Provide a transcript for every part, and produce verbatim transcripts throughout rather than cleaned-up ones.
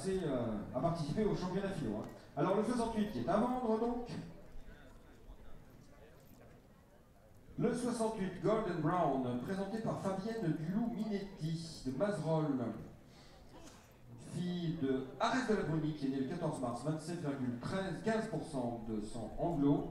passer euh, à participer au championnat philo. Hein. Alors le soixante-huit qui est à vendre donc. Le soixante-huit Golden Brown, présenté par Fabienne Dulou-Minetti de Mazerolles. Fille de Arès de la Bruni qui est née le quatorze mars, vingt-sept virgule quinze pour cent de sang anglo.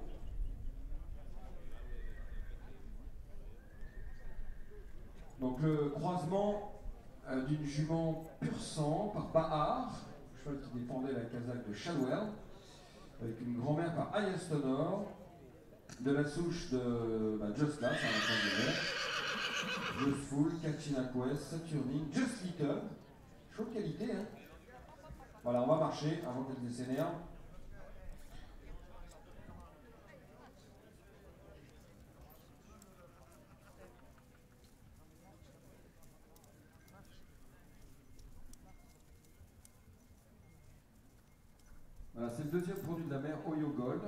Donc le croisement euh, d'une jument pur sang par Bahar, cheval qui défendait la casaque de Shadwell, avec une grand-mère par Ayastonor, de la souche de bah, Just Lass, hein, la fin de l'air, Just Full, Katrina Quest, Saturning, Just Little, chaude qualité, hein. Voilà, on va marcher avant qu'elle s'énerve. Voilà, c'est le deuxième produit de la mer Oyo Gold.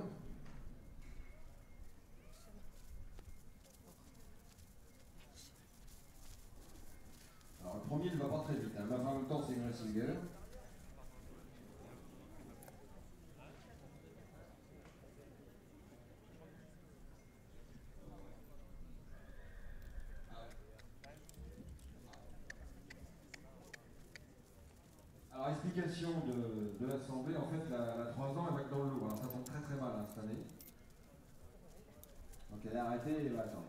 Alors le premier ne va pas très vite, hein, mais en même temps c'est une Singer. Alors explication de, de l'assemblée, en fait la, la trois ans elle va être dans le lot, alors ça tombe très très mal hein, cette année. Donc elle est arrêtée et va attendre.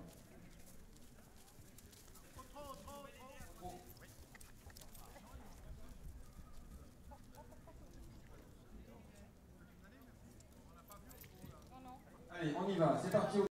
Allez, on y va, c'est parti.